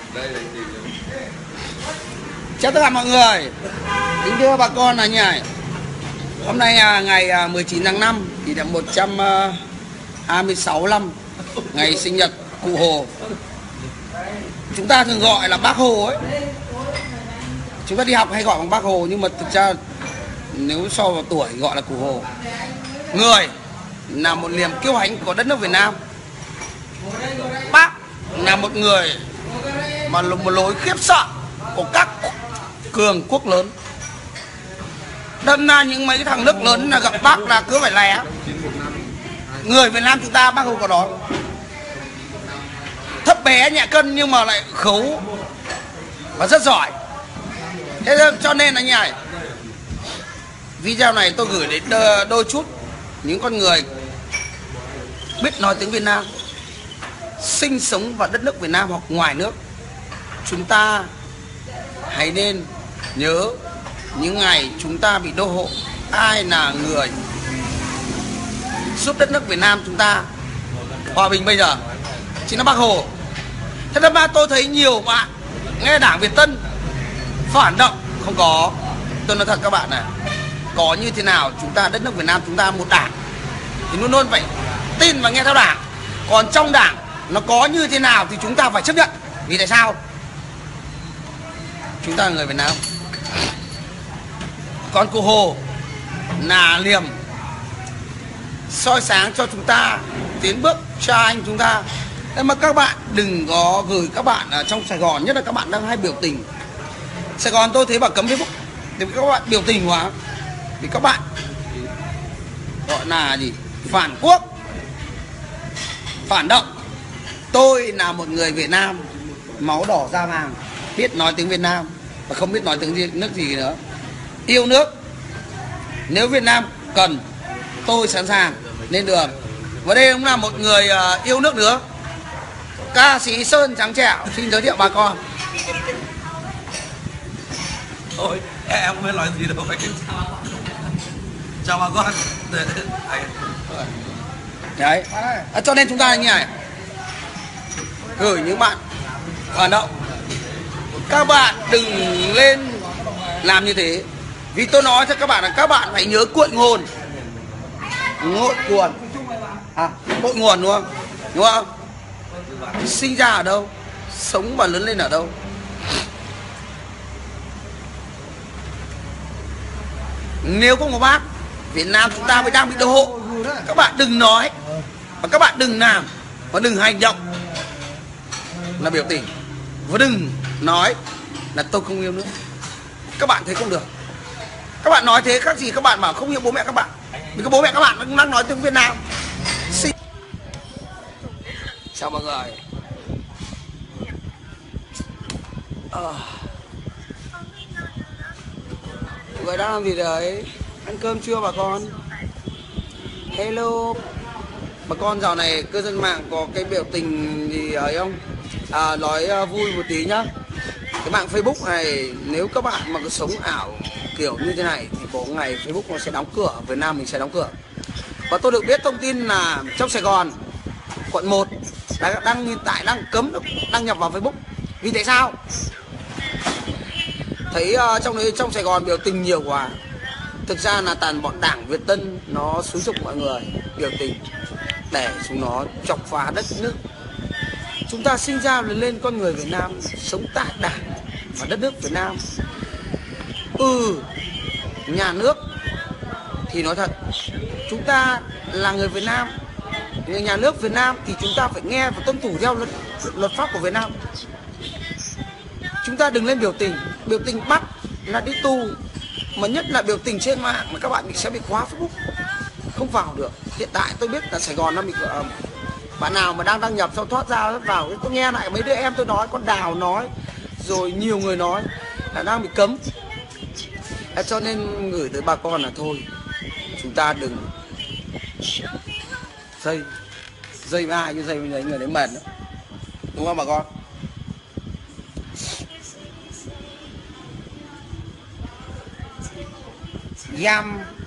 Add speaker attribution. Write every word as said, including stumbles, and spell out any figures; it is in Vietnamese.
Speaker 1: Chào tất cả mọi người, kính thưa bà con là như này. Hôm nay là ngày mười chín tháng năm thì là một trăm hai mươi sáu năm ngày sinh nhật cụ Hồ. Chúng ta thường gọi là Bác Hồ ấy. Chúng ta đi học hay gọi bằng Bác Hồ, nhưng mà thực ra nếu so vào tuổi gọi là cụ Hồ. Người là một niềm kiêu hãnh của đất nước Việt Nam. Bác là một người mà là một lối khiếp sợ của các cường quốc lớn. Đâm ra những mấy cái thằng nước lớn là gặp bác là cứ phải lé. Người Việt Nam chúng ta bác Hồ có nói thấp bé nhẹ cân nhưng mà lại khấu và rất giỏi. Thế cho nên là như này, video này tôi gửi đến đôi chút những con người biết nói tiếng Việt Nam, sinh sống vào đất nước Việt Nam hoặc ngoài nước. Chúng ta hãy nên nhớ những ngày chúng ta bị đô hộ, ai là người giúp đất nước Việt Nam chúng ta hòa bình bây giờ? Chính là Bác Hồ. Thế nên mà tôi thấy nhiều bạn nghe Đảng Việt Tân phản động. Không có. Tôi nói thật các bạn này, có như thế nào chúng ta đất nước Việt Nam chúng ta một đảng thì luôn luôn phải tin và nghe theo đảng. Còn trong đảng nó có như thế nào thì chúng ta phải chấp nhận. Vì tại sao? Chúng ta là người Việt Nam. Còn cụ Hồ là niềm soi sáng cho chúng ta tiến bước cha anh chúng ta. Thế mà các bạn đừng có gửi các bạn ở trong Sài Gòn, nhất là các bạn đang hay biểu tình. Sài Gòn tôi thấy bảo cấm Facebook thì các bạn biểu tình quá, vì các bạn gọi là gì? Phản quốc, phản động. Tôi là một người Việt Nam, máu đỏ da vàng, biết nói tiếng Việt Nam và không biết nói tiếng nước gì nữa. Yêu nước. Nếu Việt Nam cần, tôi sẵn sàng lên đường. Và đây cũng là một người uh, yêu nước nữa. Ca sĩ Sơn Trắng Trẻo xin giới thiệu bà con.
Speaker 2: Thôi em không biết nói gì đâu. Chào bà con.
Speaker 1: Đấy. À, cho nên chúng ta như này, gửi những bạn phản động, các bạn đừng lên làm như thế. Vì tôi nói cho các bạn là các bạn phải nhớ cội nguồn. Ngội nguồn à, cội nguồn đúng không? Đúng không? Sinh ra ở đâu, sống và lớn lên ở đâu. Nếu không có bác, Việt Nam chúng ta mới đang bị đô hộ. Các bạn đừng nói và các bạn đừng làm và đừng hành động là biểu tình, và đừng nói là tôi không yêu nước. Các bạn thấy không được. Các bạn nói thế khác gì các bạn bảo không yêu bố mẹ các bạn. Vì các bố mẹ các bạn cũng đang nói tiếng Việt Nam. Xin chào mọi người. à. Mọi người đang làm gì đấy? Ăn cơm chưa bà con? Hello. Bà con dạo này cư dân mạng có cái biểu tình gì ấy không? À, nói uh, vui một tí nhá. Cái mạng Facebook này, nếu các bạn mà cứ sống ảo kiểu như thế này thì có ngày Facebook nó sẽ đóng cửa, Việt Nam mình sẽ đóng cửa. Và tôi được biết thông tin là trong Sài Gòn, quận một đang, đang hiện tại đang cấm đăng nhập vào Facebook. Vì tại sao? Thấy uh, trong đấy trong Sài Gòn biểu tình nhiều quá. Thực ra là toàn bọn Đảng Việt Tân nó xúi giục mọi người biểu tình để chúng nó chọc phá đất nước. Chúng ta sinh ra lớn lên con người Việt Nam, sống tại Đảng và đất nước Việt Nam. Ừ, nhà nước thì nói thật, chúng ta là người Việt Nam, người nhà nước Việt Nam thì chúng ta phải nghe và tuân thủ theo luật, luật pháp của Việt Nam. Chúng ta đừng lên biểu tình, biểu tình bắt là đi tù, mà nhất là biểu tình trên mạng mà các bạn bị sẽ bị khóa Facebook, không vào được. Hiện tại tôi biết là Sài Gòn nó bị uh, bạn nào mà đang đăng nhập sau thoát ra thoát vào, tôi nghe lại mấy đứa em tôi nói, con Đào nói, rồi nhiều người nói là đang bị cấm. À, cho nên gửi tới bà con là thôi, chúng ta đừng dây dây với ai chứ dây với người đấy mệt nữa. Đúng không bà con? Giam